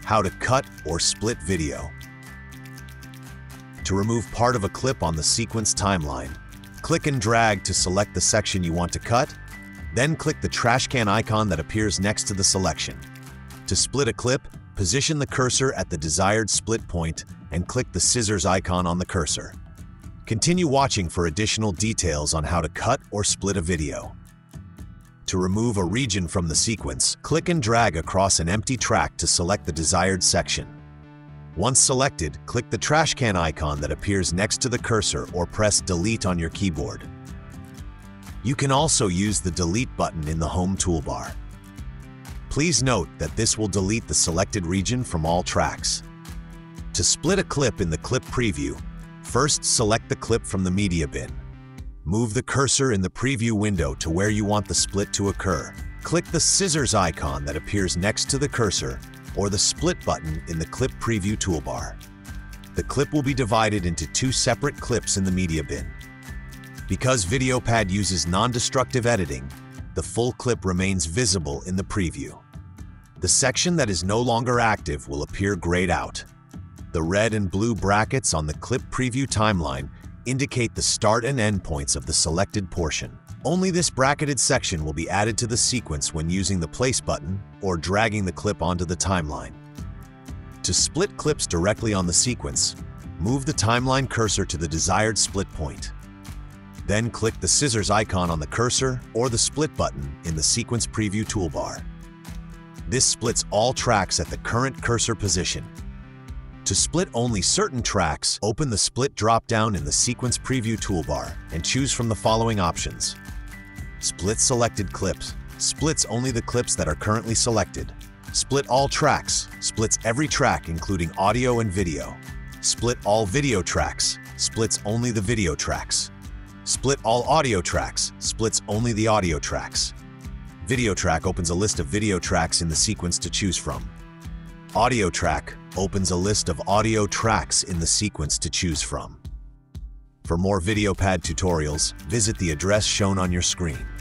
How to cut or split video. To remove part of a clip on the sequence timeline, click and drag to select the section you want to cut, then click the trash can icon that appears next to the selection. To split a clip, position the cursor at the desired split point and click the scissors icon on the cursor. Continue watching for additional details on how to cut or split a video. To remove a region from the sequence, click and drag across an empty track to select the desired section. Once selected, click the trash can icon that appears next to the cursor or press Delete on your keyboard. You can also use the Delete button in the Home toolbar. Please note that this will delete the selected region from all tracks. To split a clip in the clip preview, first select the clip from the media bin. Move the cursor in the preview window to where you want the split to occur. Click the scissors icon that appears next to the cursor or the split button in the clip preview toolbar. The clip will be divided into two separate clips in the media bin. Because VideoPad uses non-destructive editing, the full clip remains visible in the preview. The section that is no longer active will appear grayed out. The red and blue brackets on the clip preview timeline indicate the start and end points of the selected portion. Only this bracketed section will be added to the sequence when using the place button or dragging the clip onto the timeline. To split clips directly on the sequence, move the timeline cursor to the desired split point. Then click the scissors icon on the cursor or the split button in the sequence preview toolbar. This splits all tracks at the current cursor position. To split only certain tracks, open the Split drop-down in the Sequence Preview toolbar and choose from the following options. Split selected clips, splits only the clips that are currently selected. Split all tracks, splits every track including audio and video. Split all video tracks, splits only the video tracks. Split all audio tracks, splits only the audio tracks. Video track opens a list of video tracks in the sequence to choose from. Audio track opens a list of audio tracks in the sequence to choose from. For more VideoPad tutorials, visit the address shown on your screen.